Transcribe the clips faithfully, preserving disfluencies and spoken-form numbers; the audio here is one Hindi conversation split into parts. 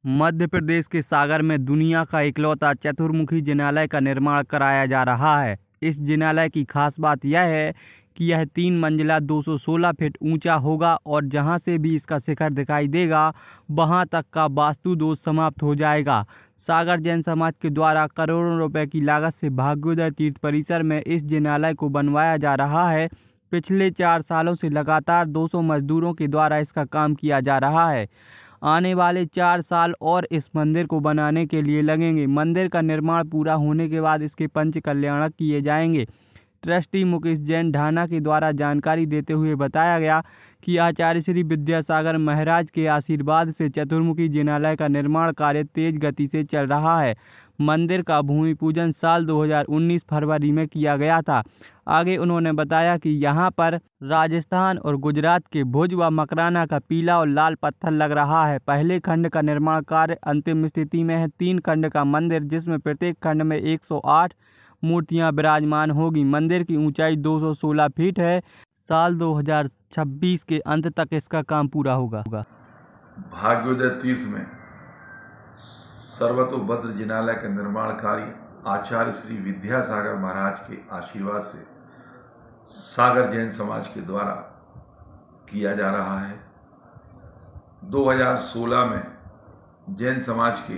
मध्य प्रदेश के सागर में दुनिया का इकलौता चतुर्मुखी जिनालय का निर्माण कराया जा रहा है। इस जिनालय की खास बात यह है कि यह तीन मंजिला दो सौ सोलह फीट ऊंचा होगा और जहां से भी इसका शिखर दिखाई देगा वहां तक का वास्तु दोष समाप्त हो जाएगा। सागर जैन समाज के द्वारा करोड़ों रुपए की लागत से भाग्योदय तीर्थ परिसर में इस जिनालय को बनवाया जा रहा है। पिछले चार सालों से लगातार दो सौ मजदूरों के द्वारा इसका काम किया जा रहा है। आने वाले चार साल और इस मंदिर को बनाने के लिए लगेंगे। मंदिर का निर्माण पूरा होने के बाद इसके पंच कल्याणक किए जाएंगे। ट्रस्टी मुकेश जैन ढाना के द्वारा जानकारी देते हुए बताया गया कि आचार्य श्री विद्यासागर महाराज के आशीर्वाद से चतुर्मुखी जिनालय का निर्माण कार्य तेज गति से चल रहा है। मंदिर का भूमि पूजन साल दो हज़ार उन्नीस फरवरी में किया गया था। आगे उन्होंने बताया कि यहां पर राजस्थान और गुजरात के भुज व मकराना का पीला और लाल पत्थर लग रहा है। पहले खंड का निर्माण कार्य अंतिम स्थिति में है। तीन खंड का मंदिर जिसमें प्रत्येक खंड में एक सौ आठ मूर्तियां विराजमान होगी। मंदिर की ऊंचाई दो सौ सोलह फीट है। साल दो हज़ार छब्बीस के अंत तक इसका काम पूरा होगा। भाग्योदय तीर्थ में सर्वतोभद्र जिनालय का निर्माण कार्य आचार्य श्री विद्यासागर महाराज के आशीर्वाद से सागर जैन समाज के द्वारा किया जा रहा है। दो हज़ार सोलह में जैन समाज के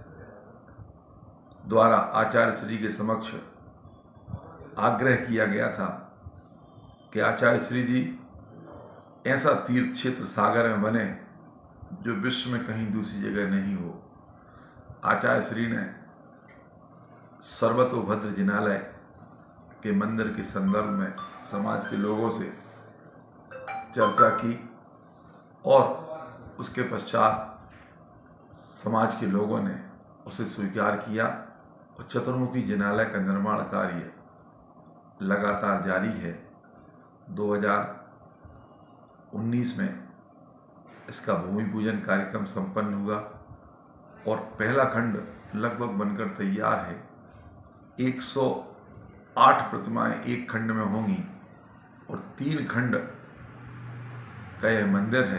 द्वारा आचार्य श्री के समक्ष आग्रह किया गया था कि आचार्य श्री जी ऐसा तीर्थ क्षेत्र सागर में बने जो विश्व में कहीं दूसरी जगह नहीं हो। आचार्य श्री ने सर्वतोभद्र जिनालय के मंदिर के संदर्भ में समाज के लोगों से चर्चा की और उसके पश्चात समाज के लोगों ने उसे स्वीकार किया और चतुर्मुखी जिनालय का निर्माण कार्य लगातार जारी है। दो हज़ार उन्नीस में इसका भूमि पूजन कार्यक्रम संपन्न हुआ और पहला खंड लगभग बनकर तैयार है। एक सौ आठ प्रतिमाएं एक खंड में होंगी और तीन खंड का यह मंदिर है।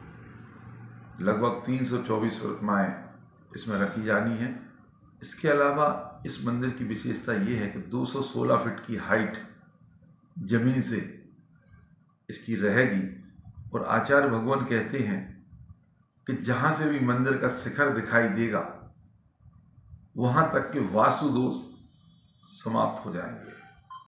लगभग तीन सौ चौबीस प्रतिमाएं इसमें रखी जानी है। इसके अलावा इस मंदिर की विशेषता ये है कि दो सौ सोलह फीट की हाइट जमीन से इसकी रहेगी और आचार्य भगवान कहते हैं कि जहाँ से भी मंदिर का शिखर दिखाई देगा वहाँ तक के वास्तु दोष समाप्त हो जाएंगे।